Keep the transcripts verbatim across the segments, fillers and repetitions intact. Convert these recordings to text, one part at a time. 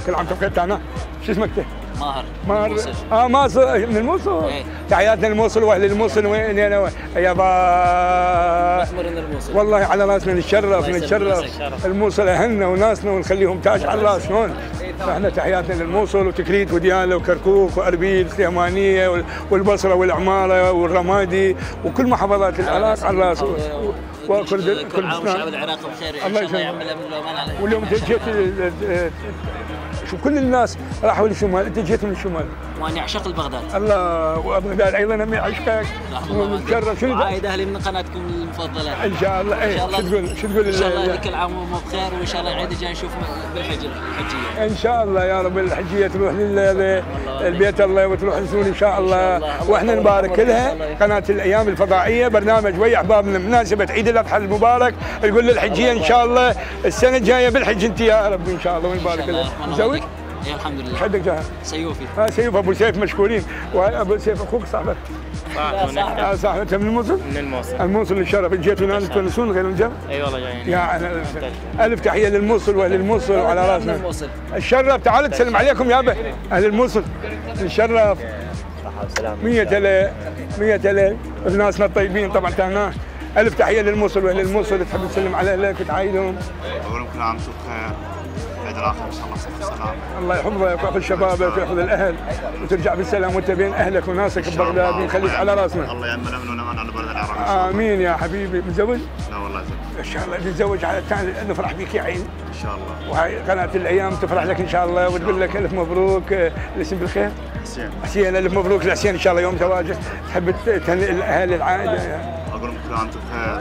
كل عام وانتم بخير. تعال شو اسمك؟ ماهر. ماهر. الموصل. اه ماصر من الموصل. ايه. تحياتنا للموصل واهل الموصل وين انا يا با مسمرنا الموصل. والله على راسنا نتشرف نتشرف. الموصل اهلنا وناسنا ونخليهم تاج على الراس هون. فاحنا تحياتنا للموصل وتكريت ودياله وكركوك واربيل السليمانيه والبصره والعماره والرمادي وكل محافظات العراق على الراس. وكل كل عام والشعب العراقي بخير ان شاء الله يعمل الامن والامان على واليوم جيت شوف كل الناس راحوا للشمال، انت جيت من الشمال. وانا اعشق البغداد. الله وبغداد ايضا هم يعشقك ونتشرف. شنو عايد اهلي من قناتكم المفضله. ان شاء الله. ايه شو تقول شو تقول؟ ان شاء الله كل عام وهم بخير وان شاء الله العيد الجاي نشوف بالحج الحجيه. ان شاء الله يا رب الحجيه تروح للبيت الله وتروح نزول ان شاء الله واحنا نبارك لها. قناه الايام الفضائيه برنامج ويا احبابنا بمناسبه عيد الاضحى المبارك يقول للحجيه ان شاء الله السنه الجايه بالحج انت يا رب ان شاء الله ونبارك لها. مزوج؟ اي الحمد لله. حدك جاه؟ سيوفي. اه سيوف ابو سيف مشكورين. وابو سيف اخوك صاحبك؟ صاحبي. اه صاحبك انت من الموصل؟ من الموصل. الموصل الشرف جيتوا هنا تونسون غير الجو؟ اي والله جايين. يا أنا الف تحيه للموصل واهل الموصل وعلى راسنا. الشرف تعال تسلم عليكم يابا اهل الموصل. الشرف. صحة وسلامة. مية ألف مية ألف ناسنا الطيبين طبعا تاعنا. الف تحيه للموصل واهل الموصل تحب تسلم على اهلك وتعايدهم. اقول لهم كل عام وانتم بخير. عيد الاضحى ان شاء الله صحة وسلامة. الله يحفظك ويحفظ شبابك ويحفظ الاهل وترجع بالسلام وانت بين اهلك وناسك ببغداد ويخليك على راسنا. الله يامن الامن والامان على بلد العراق. امين يا حبيبي. متزوج؟ لا والله زين. ان شاء الله تتزوج على الثاني نفرح بك يا عين. ان شاء الله. وهاي قناه الايام تفرح لك ان شاء الله وتقول لك الف مبروك. الاسم بالخير؟ حسين. حسين الف مبروك لحسين ان شاء الله يوم زواجه. تحب تهنئ الاهالي العائله؟ اقول لهم كل عام وانتم بخير.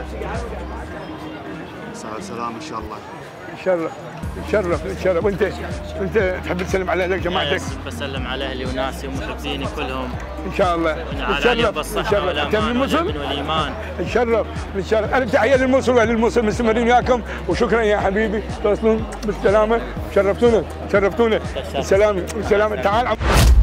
صحة وسلامة ان شاء الله. تشرف تشرف تشرف. وانت انت تحب تسلم على اهلك جماعتك؟ بسلم على اهلي وناسي ومحبيني كلهم ان شاء الله. نتشرف نتشرف. انت من الموصل؟ والايمان. نتشرف نتشرف. الف تحيه للموصل واهل الموصل مستمرين وياكم وشكرا يا حبيبي. توصلون بالسلامه. شرفتونا شرفتونا. بالسلامه بالسلامه. تعال